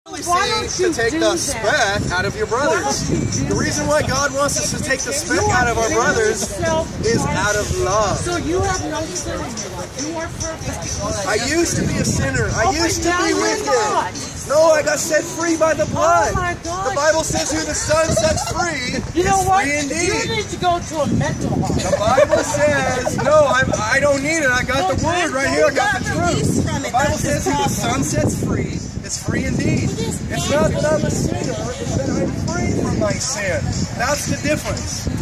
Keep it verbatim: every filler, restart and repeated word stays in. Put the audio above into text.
to take the speck out of your brothers. The reason why God wants us to take the speck out of our brothers is out of love. So you have no sin in your life. You are perfect. I used to be a sinner. I used to be wicked. No, I got set free by the blood. Oh my God. The Bible says who the Son sets free You know is what? free indeed. You need to go to a mental hospital. The Bible says, no, I'm, I don't need it. I got the word right here. I got the truth. The Bible says who the Son sets free is free indeed. It's not that I'm a sinner, it's that I'm free from my sin. That's the difference.